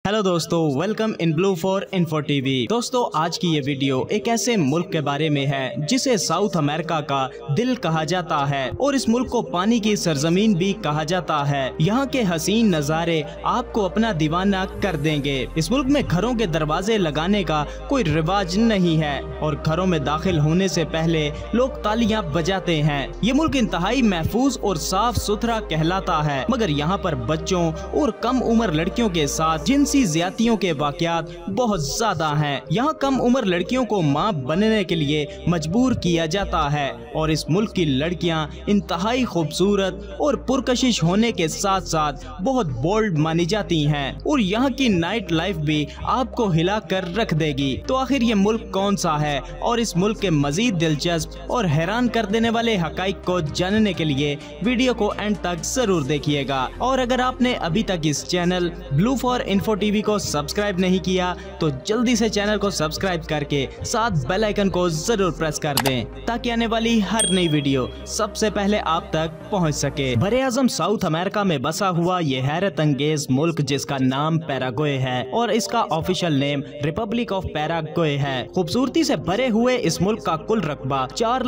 Hello दोस्तों, welcome in blue for info TV. दोस्तों, आज की ये वीडियो एक ऐसे मुल्क के बारे में है जिसे साउथ अमेरिका का दिल कहा जाता है और इस मुल्क को पानी की सरजमीन भी कहा जाता है। यहाँ के हसीन नज़ारे आपको अपना दीवाना कर देंगे। इस मुल्क में घरों के दरवाजे लगाने का कोई रिवाज नहीं है और घरों में दाखिल होने से पहले लोग तालियां बजाते हैं। ये मुल्क इंतहाई महफूज और साफ सुथरा कहलाता है, मगर यहाँ पर बच्चों और कम उम्र लड़कियों के साथ जिनसी ज्यादतियों के वाकयात बहुत ज्यादा हैं। यहाँ कम उम्र लड़कियों को मां बनने के लिए मजबूर किया जाता है और इस मुल्क की लड़कियां इंतहाई खूबसूरत और पुरकशिश होने के साथ साथ बहुत बोल्ड मानी जाती हैं और यहाँ की नाइट लाइफ भी आपको हिला कर रख देगी। तो आखिर ये मुल्क कौन सा है और इस मुल्क के मजीद दिलचस्प और हैरान कर देने वाले हकाइक को जानने के लिए वीडियो को एंड तक जरूर देखिएगा। और अगर आपने अभी तक इस channel blue for info TV को सब्सक्राइब नहीं किया तो जल्दी से चैनल को सब्सक्राइब करके साथ बेल आइकन को जरूर प्रेस कर दें ताकि आने वाली हर नई वीडियो सबसे पहले आप तक पहुंच सके। बरे आजम साउथ अमेरिका में बसा हुआ ये हैरत अंगेज मुल्क जिसका नाम पैराग्वे है और इसका official name republic of Paraguay है। खूबसूरती से भरे हुए इस मुल्क का कुल रकबा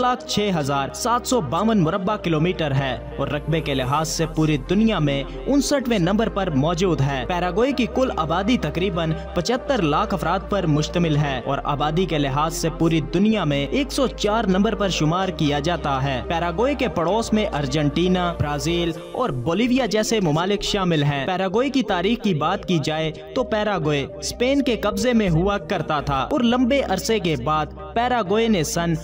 4,06,752 मुरब्बा किलोमीटर है और रकबे के लिहाज से पूरी दुनिया में 59वें नंबर पर मौजूद है। पैराग्वे की कुल आबादी तकरीबन 75 लाख अफराद पर मुश्तमिल है और आबादी के लिहाज से पूरी दुनिया में 104 नंबर पर शुमार किया जाता है। पैराग्वे के पड़ोस में अर्जेंटीना, ब्राजील और बोलिविया जैसे ममालिक शामिल हैं। पैराग्वे की तारीख की बात की जाए तो पैराग्वे स्पेन के कब्जे में हुआ करता था और लंबे अरसे के बाद पैराग्वे ने सन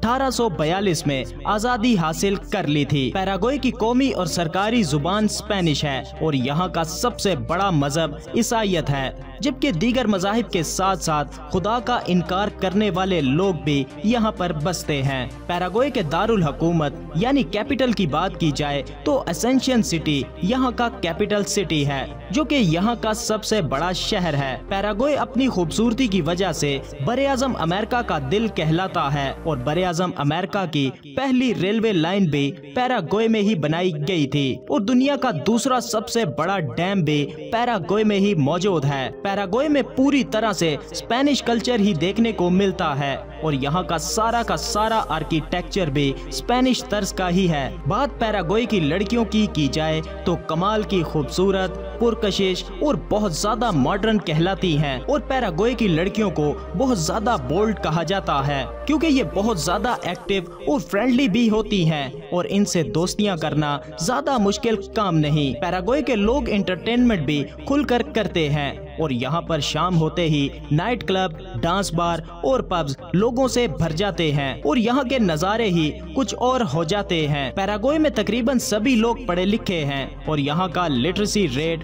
1842 में आजादी हासिल कर ली थी। पैराग्वे की कौमी और सरकारी जुबान स्पेनिश है और यहाँ का सबसे बड़ा मजहब ईसाईयत है, जबकि दीगर मजाहिब के साथ साथ खुदा का इनकार करने वाले लोग भी यहाँ पर बसते हैं। पैराग्वे के दारुल हुकूमत यानी कैपिटल की बात की जाए तो एसेंशियन सिटी यहाँ का कैपिटल सिटी है, जो कि यहाँ का सबसे बड़ा शहर है। पैराग्वे अपनी खूबसूरती की वजह से बरे आजम अमेरिका का दिल कहलाता है और बरे आजम अमेरिका की पहली रेलवे लाइन भी पैराग्वे में ही बनाई गई थी और दुनिया का दूसरा सबसे बड़ा डैम भी पैराग्वे में ही मौजूद है। पैराग्वे में पूरी तरह से स्पेनिश कल्चर ही देखने को मिलता है और यहाँ का सारा आर्किटेक्चर भी स्पेनिश तर्ज का ही है। बात पैराग्वे की लड़कियों की जाए तो कमाल की खूबसूरत, पुरकशिश और बहुत ज्यादा मॉडर्न कहलाती हैं और पैराग्वे की लड़कियों को बहुत ज्यादा बोल्ड कहा जाता है क्योंकि ये बहुत ज्यादा एक्टिव और फ्रेंडली भी होती हैं और इनसे दोस्तियां करना ज्यादा मुश्किल काम नहीं। पैराग्वे के लोग एंटरटेनमेंट भी खुलकर करते हैं और यहाँ पर शाम होते ही नाइट क्लब, डांस बार और पब्स लोगों से भर जाते हैं और यहाँ के नज़ारे ही कुछ और हो जाते हैं। पैराग्वे में तकरीबन सभी लोग पढ़े लिखे हैं और यहाँ का लिटरेसी रेट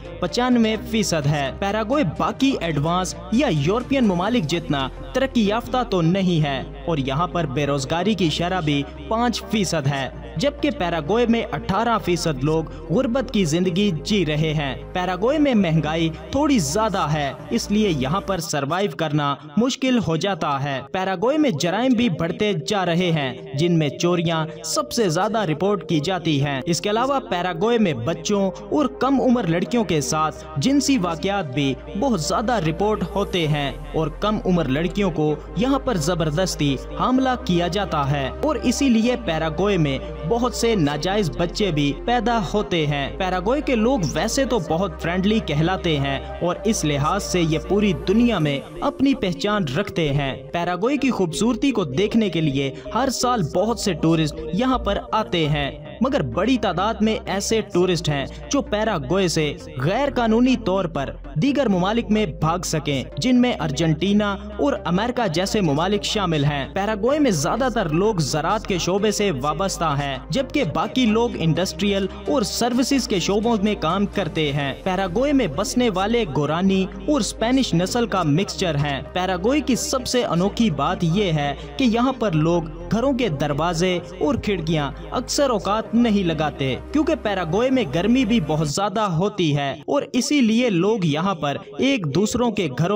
95% है। पैराग्वे बाकी एडवांस या यूरोपियन ममालिक जितना तरक्की याफ्ता तो नहीं है और यहाँ पर बेरोजगारी की शरह भी 5% है, जबकि पैराग्वे में 18% लोग गुर्बत की जिंदगी जी रहे हैं। पैराग्वे में महंगाई थोड़ी ज्यादा है, इसलिए यहाँ पर सरवाइव करना मुश्किल हो जाता है। पैराग्वे में जराइम भी बढ़ते जा रहे हैं, जिनमें चोरियां सबसे ज्यादा रिपोर्ट की जाती हैं। इसके अलावा पैराग्वे में बच्चों और कम उम्र लड़कियों के साथ जिनसी वाकयात भी बहुत ज्यादा रिपोर्ट होते हैं और कम उम्र लड़कियों को यहाँ पर जबरदस्ती हमला किया जाता है और इसीलिए पैराग्वे में बहुत से नाजायज बच्चे भी पैदा होते हैं। पैराग्वे के लोग वैसे तो बहुत फ्रेंडली कहलाते हैं और इस लिहाज से ये पूरी दुनिया में अपनी पहचान रखते हैं। पैराग्वे की खूबसूरती को देखने के लिए हर साल बहुत से टूरिस्ट यहाँ पर आते हैं, मगर बड़ी तादाद में ऐसे टूरिस्ट हैं जो पैराग्वे से गैर कानूनी तौर पर दीगर ममालिक में भाग सकें, जिनमें अर्जेंटीना और अमेरिका जैसे ममालिक शामिल हैं। पैराग्वे में ज्यादातर लोग ज़राअत के शोबे से वाबस्ता हैं, जबकि बाकी लोग इंडस्ट्रियल और सर्विसेज के शोबों में काम करते हैं। पैराग्वे में बसने वाले गोरानी और स्पेनिश नस्ल का मिक्सचर हैं। पैराग्वे की सबसे अनोखी बात यह है कि यहाँ पर लोग घरों के दरवाजे और खिड़कियां अक्सर औकात नहीं लगाते क्योंकि पैराग्वे में गर्मी भी बहुत ज्यादा होती है और इसीलिए लोग यहाँ पर एक दूसरों के घरों में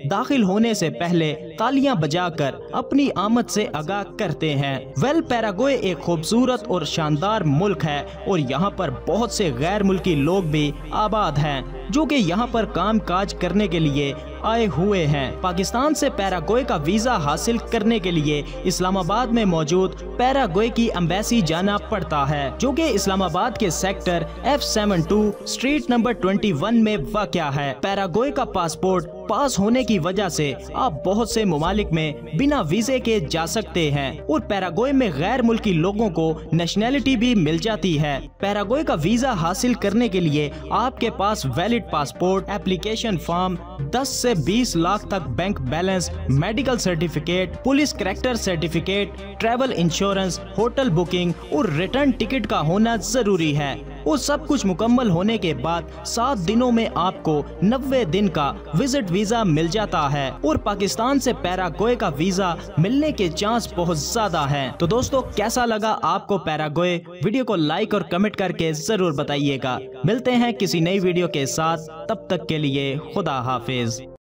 दाखिल होने से पहले तालियां बजाकर अपनी आमद से आगाह करते हैं। पैराग्वे एक खूबसूरत और शानदार मुल्क है और यहाँ पर बहुत से गैर मुल्की लोग भी आबाद हैं जो कि यहाँ पर काम काज करने के लिए आए हुए हैं। पाकिस्तान से पैराग्वे का वीजा हासिल करने के लिए इस्लामाबाद में मौजूद पैराग्वे की एम्बेसी जाना पड़ता है, जो कि इस्लामाबाद के सेक्टर F72 स्ट्रीट नंबर 21 में वाक़या है। पैराग्वे का पासपोर्ट पास होने की वजह से आप बहुत से ममालिक में बिना वीजे के जा सकते हैं और पैराग्वे में गैर मुल्की लोगों को नेशनैलिटी भी मिल जाती है। पैराग्वे का वीजा हासिल करने के लिए आपके पास वैलिड पासपोर्ट, एप्लीकेशन फॉर्म, 10 से 20 लाख तक bank balance, medical certificate, police character certificate, travel insurance, hotel booking और रिटर्न टिकट का होना जरूरी है। और सब कुछ मुकम्मल होने के बाद 7 दिनों में आपको 90 दिन का विजिट वीजा मिल जाता है और पाकिस्तान से पैराग्वे का वीजा मिलने के चांस बहुत ज्यादा हैं। तो दोस्तों, कैसा लगा आपको पैराग्वे? वीडियो को लाइक और कमेंट करके जरूर बताइएगा। मिलते हैं किसी नई वीडियो के साथ, तब तक के लिए खुदा हाफिज।